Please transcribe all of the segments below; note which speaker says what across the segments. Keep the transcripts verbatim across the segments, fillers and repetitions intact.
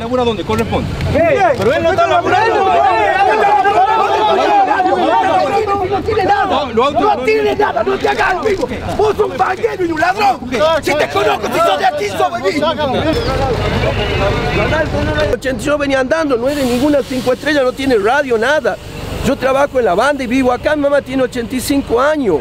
Speaker 1: labura donde corresponde.
Speaker 2: Pero él no está laburando.
Speaker 3: No tiene nada, no tiene nada, no te hagas amigo. Vos sos un banquero y un ladrón. Si te conozco, si sos de aquí, sos de aquí. Yo venía andando, no era ninguna cinco estrellas, no tiene radio, nada. Yo trabajo en la banda y vivo acá, mi mamá tiene ochenta y cinco años.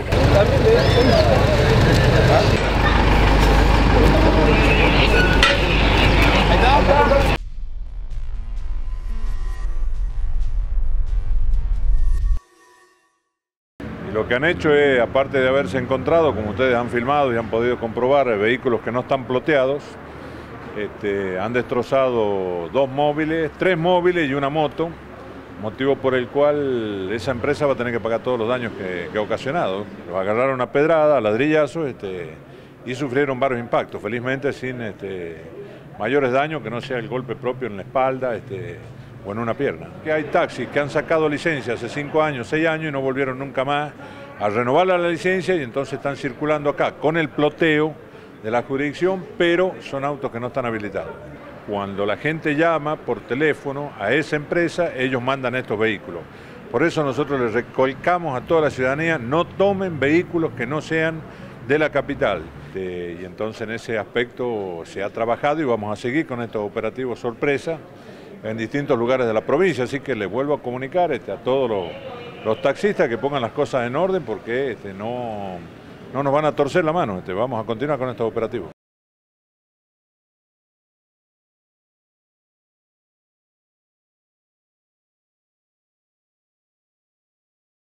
Speaker 4: Y lo que han hecho es, aparte de haberse encontrado, como ustedes han filmado y han podido comprobar, vehículos que no están ploteados, este, han destrozado dos móviles, tres móviles y una moto, motivo por el cual esa empresa va a tener que pagar todos los daños que, que ha ocasionado. Los agarraron a pedrada, a ladrillazos, este, y sufrieron varios impactos, felizmente sin este, mayores daños, que no sea el golpe propio en la espalda este, o en una pierna. Que hay taxis que han sacado licencia hace cinco años, seis años y no volvieron nunca más a renovar la licencia y entonces están circulando acá con el ploteo de la jurisdicción, pero son autos que no están habilitados. Cuando la gente llama por teléfono a esa empresa, ellos mandan estos vehículos. Por eso nosotros les recalcamos a toda la ciudadanía, no tomen vehículos que no sean de la capital. Y entonces en ese aspecto se ha trabajado y vamos a seguir con estos operativos sorpresa en distintos lugares de la provincia. Así que les vuelvo a comunicar este, a todos los, los taxistas que pongan las cosas en orden porque este, no, no nos van a torcer la mano. Este, vamos a continuar con estos operativos.